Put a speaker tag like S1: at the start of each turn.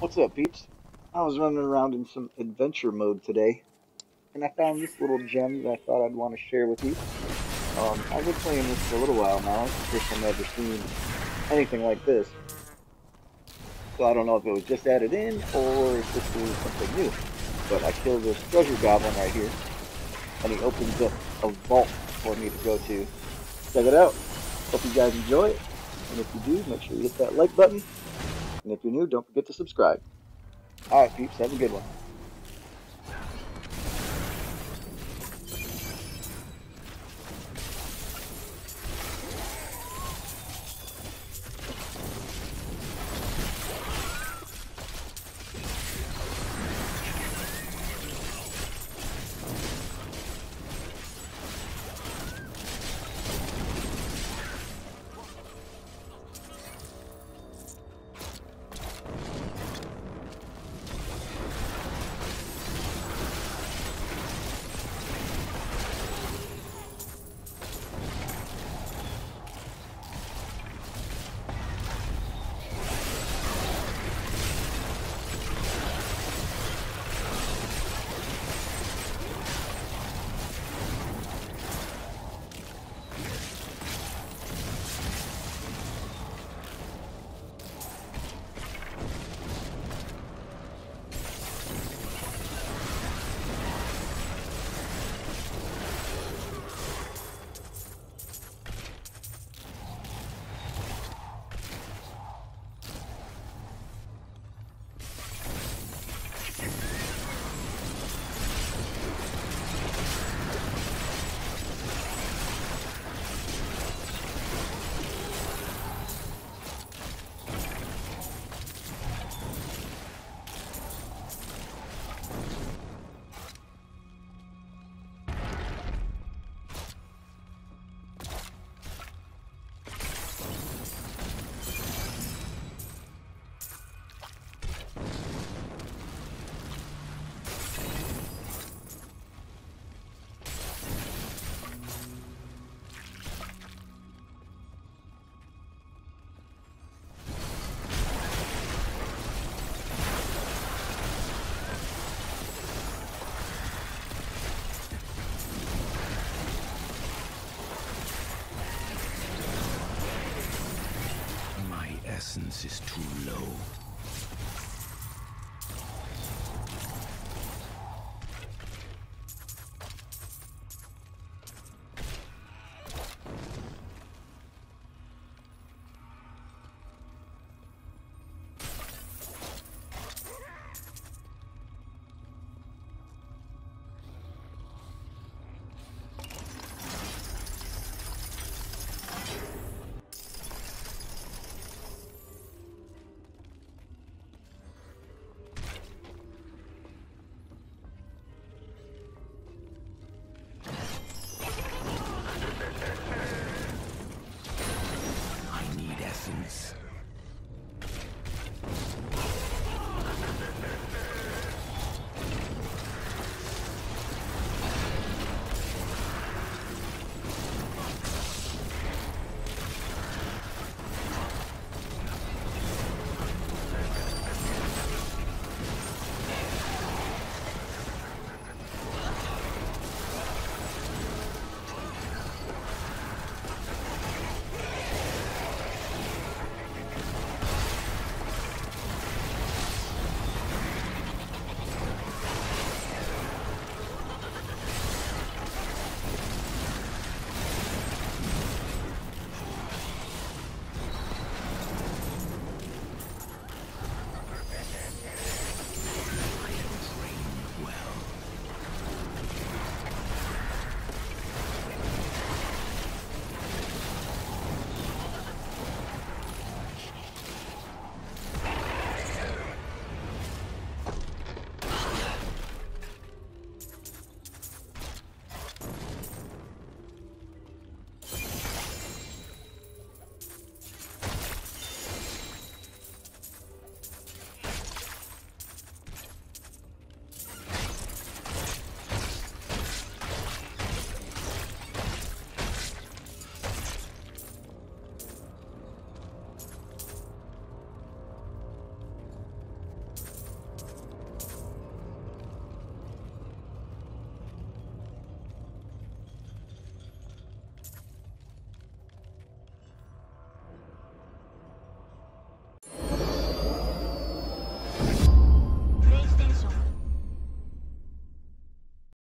S1: What's up, peeps? I was running around in some adventure mode today, and I found this little gem that I thought I'd want to share with you. I've been playing this for a little while now. It's the first time I've ever seen anything like this, so I don't know if it was just added in or if this is something new. But I killed this treasure goblin right here, and he opens up a vault for me to go to. Check it out. Hope you guys enjoy it, and if you do, make sure you hit that like button. And if you're new, don't forget to subscribe. All right, peeps, have a good one.
S2: My essence is too low.